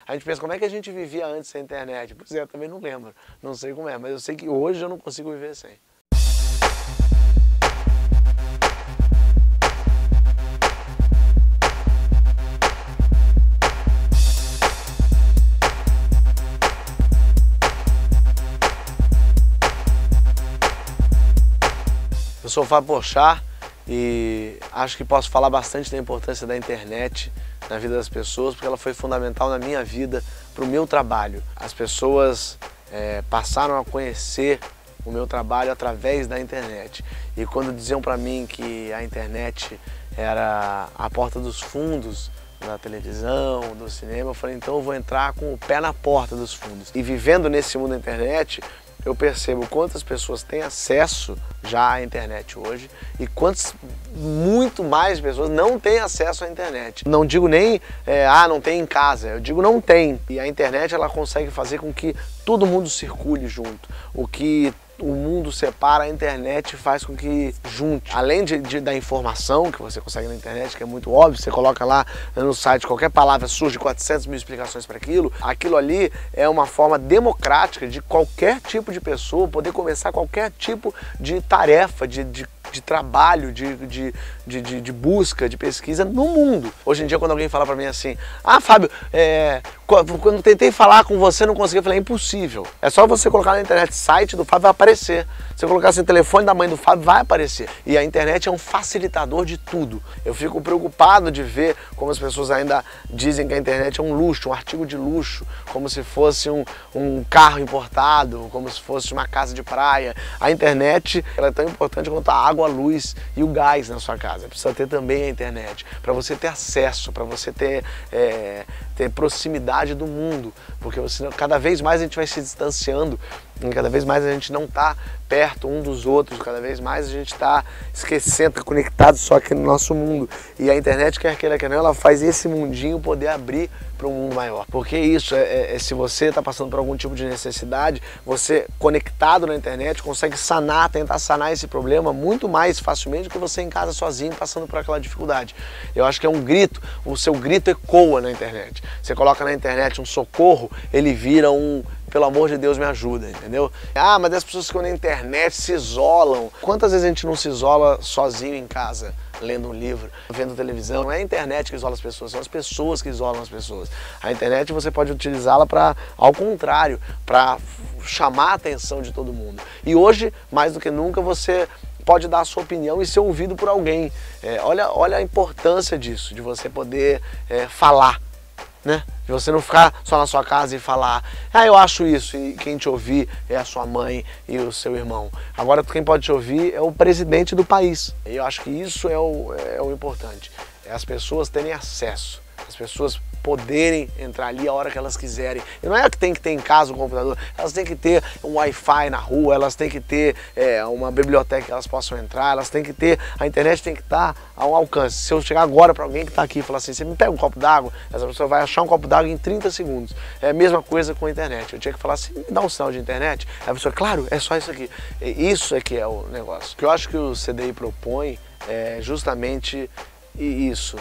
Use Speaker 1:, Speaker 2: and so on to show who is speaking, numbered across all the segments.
Speaker 1: A gente pensa, como é que a gente vivia antes sem internet? Pois é, eu também não lembro, não sei como é, mas eu sei que hoje eu não consigo viver sem. Eu sou o Fábio Porchat e acho que posso falar bastante da importância da internet na vida das pessoas, porque ela foi fundamental na minha vida, para o meu trabalho. As pessoas passaram a conhecer o meu trabalho através da internet. E quando diziam para mim que a internet era a porta dos fundos da televisão, do cinema, eu falei, então eu vou entrar com o pé na porta dos fundos. E vivendo nesse mundo da internet, eu percebo quantas pessoas têm acesso já à internet hoje e quantas muito mais pessoas não têm acesso à internet. Não digo nem, não tem em casa, eu digo não tem. E a internet ela consegue fazer com que todo mundo circule junto. O que o mundo separa, a internet faz com que junte. Além da informação que você consegue na internet, que é muito óbvio, você coloca lá no site qualquer palavra, surge 400 mil explicações para aquilo. Aquilo ali é uma forma democrática de qualquer tipo de pessoa poder começar qualquer tipo de tarefa, de trabalho, de busca, de pesquisa no mundo. Hoje em dia, quando alguém fala para mim assim, Fábio, quando eu tentei falar com você não consegui, eu falei, é impossível. É só você colocar na internet, site do Fábio vai aparecer. Se eu colocar assim, telefone da mãe do Fábio, vai aparecer. E a internet é um facilitador de tudo. Eu fico preocupado de ver como as pessoas ainda dizem que a internet é um luxo, um artigo de luxo, como se fosse um carro importado, como se fosse uma casa de praia. A internet ela é tão importante quanto a água, a luz e o gás na sua casa. Precisa ter também a internet, para você ter acesso, para você ter proximidade do mundo, porque cada vez mais a gente vai se distanciando, cada vez mais a gente não está perto um dos outros, cada vez mais a gente está esquecendo, conectado só aqui no nosso mundo. E a internet, quer queira, quer não, ela faz esse mundinho poder abrir para um mundo maior. Porque isso, se você está passando por algum tipo de necessidade, você conectado na internet consegue tentar sanar esse problema muito mais facilmente do que você em casa sozinho passando por aquela dificuldade. Eu acho que é um grito, o seu grito ecoa na internet. Você coloca na internet um socorro, ele vira pelo amor de Deus me ajuda, entendeu? Mas as pessoas que ficam na internet se isolam. Quantas vezes a gente não se isola sozinho em casa, lendo um livro, vendo televisão? Não é a internet que isola as pessoas, são as pessoas que isolam as pessoas. A internet você pode utilizá-la ao contrário, para chamar a atenção de todo mundo. E hoje, mais do que nunca, você pode dar a sua opinião e ser ouvido por alguém. Olha a importância disso, de você poder falar, né? De você não ficar só na sua casa e falar, eu acho isso, e quem te ouvir é a sua mãe e o seu irmão. Agora quem pode te ouvir é o presidente do país. E eu acho que isso é o importante, é as pessoas terem acesso, as pessoas poderem entrar ali a hora que elas quiserem. E não é que tem que ter em casa um computador, elas têm que ter um Wi-Fi na rua, elas têm que ter uma biblioteca que elas possam entrar, elas têm que ter, a internet tem que estar ao alcance. Se eu chegar agora para alguém que está aqui e falar assim, você me pega um copo d'água, essa pessoa vai achar um copo d'água em 30 segundos. É a mesma coisa com a internet. Eu tinha que falar assim, me dá um sinal de internet? Aí a pessoa, claro, é só isso aqui. Isso é que é o negócio. O que eu acho que o CDI propõe é justamente isso,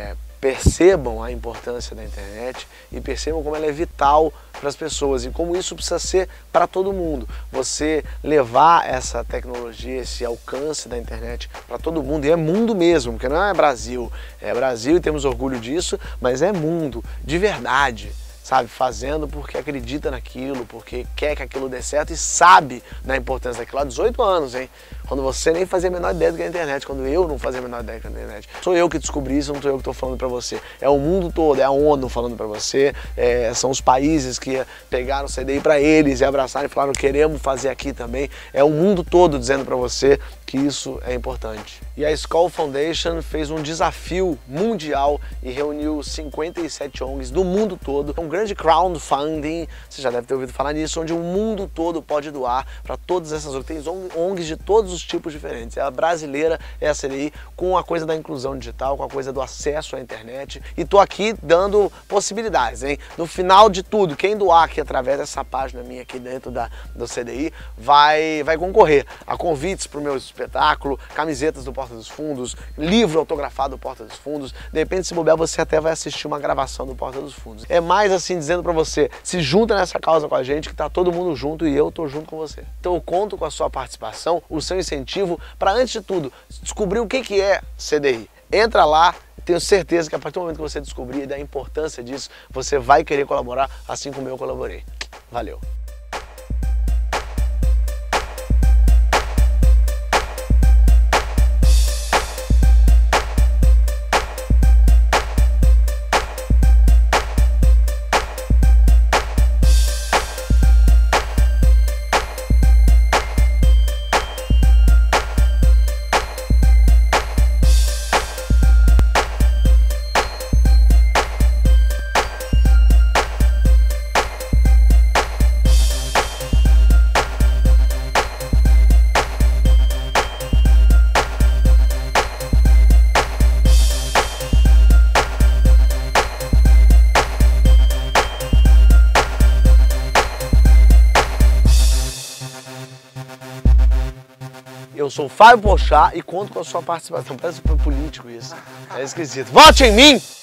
Speaker 1: percebam a importância da internet e percebam como ela é vital para as pessoas e como isso precisa ser para todo mundo. Você levar essa tecnologia, esse alcance da internet para todo mundo, e é mundo mesmo, porque não é Brasil. É Brasil e temos orgulho disso, mas é mundo, de verdade. Sabe, fazendo porque acredita naquilo, porque quer que aquilo dê certo e sabe da importância daquilo há 18 anos, hein? Quando você nem fazia a menor ideia do que é a internet, quando eu não fazia a menor ideia do que é a internet. Sou eu que descobri isso, não sou eu que estou falando para você. É o mundo todo, é a ONU falando para você, são os países que pegaram o CDI para eles e abraçaram e falaram, queremos fazer aqui também. É o mundo todo dizendo para você que isso é importante. E a Skoll Foundation fez um desafio mundial e reuniu 57 ONGs do mundo todo. Um grande crowdfunding, você já deve ter ouvido falar nisso, onde o mundo todo pode doar para todas essas ONGs. Tem ONGs de todos os tipos diferentes. A brasileira é a CDI, com a coisa da inclusão digital, com a coisa do acesso à internet. E tô aqui dando possibilidades, hein? No final de tudo, quem doar aqui através dessa página minha aqui dentro do CDI vai concorrer a convites para os meus espetáculo, camisetas do Porta dos Fundos, livro autografado do Porta dos Fundos. De repente, se bobear, você até vai assistir uma gravação do Porta dos Fundos. É mais assim, dizendo pra você, se junta nessa causa com a gente, que tá todo mundo junto e eu tô junto com você. Então eu conto com a sua participação, o seu incentivo, para antes de tudo, descobrir o que é CDI. Entra lá, tenho certeza que a partir do momento que você descobrir da importância disso, você vai querer colaborar, assim como eu colaborei. Valeu! Eu sou o Fábio Porchat e conto com a sua participação. Parece que foi político isso. É esquisito. Vote em mim!